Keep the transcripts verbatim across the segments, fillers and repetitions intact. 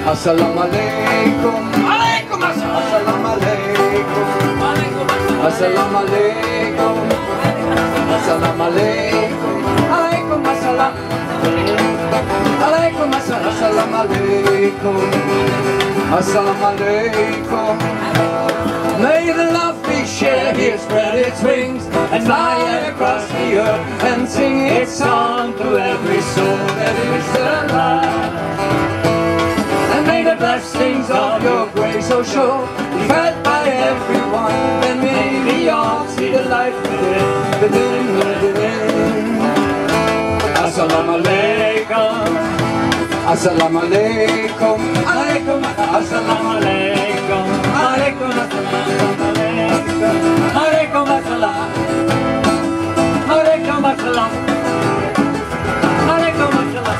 Assalamu alaikum. Alaikum assalam. Assalamu alaikum. Assalamu alaikum. Assalamu alaikum. Alaikum assalam. Alaikum assalam. Assalamu alaikum. Assalamu alaikum. May the love we share here spread its wings and fly across the earth and sing its song to every soul that is alive. And may the blessings of your grace so sure be felt by everyone, and may we all see the light within, within, within. Assalamu alaikum. Assalamu alaikum. Alaikum. Assalamu alaikum. Alaikum. Alaikum assalam. Alaikum assalam. Alaikum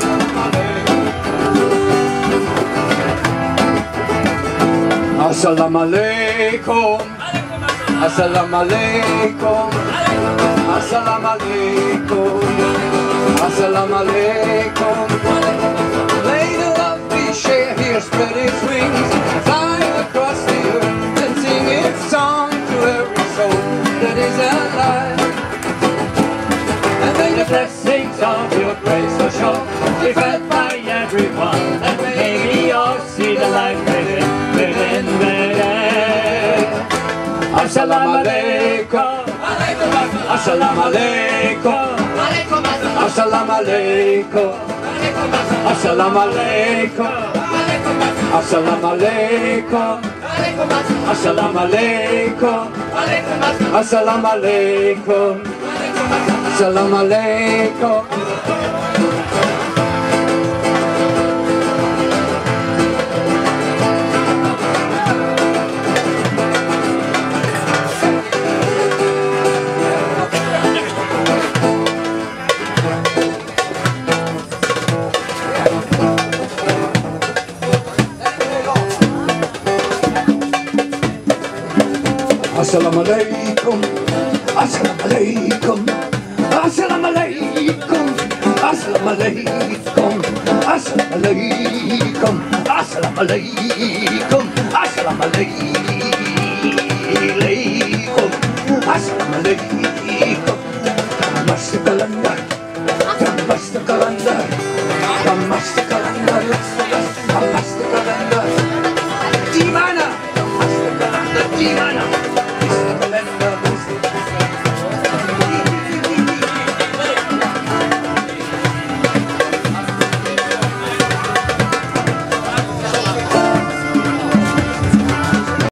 assalam. Assalamu alaikum. Assalamu alaikum. Assalamu alaikum. Assalamu alaikum. May the love we share here spread its wings, fly across the earth and sing its song to every soul that is alive. And may the blessings of your grace so sure be felt by everyone, and may we all see the light within, within, within. Assalamu alaikum. Assalamu alaikum. Assalamu alaikum. Assalamu alaikum. Assalamu alaikum. Assalamu alaikum. Assalamu alaikum. Assalamu alaikum. Assalamu alaikum. Assalamu alaikum. Assalamu alaikum. Assalamu alaikum. Assalamu alaikum. Assalamu alaikum. Assalamu alaikum. Assalamu alaikum.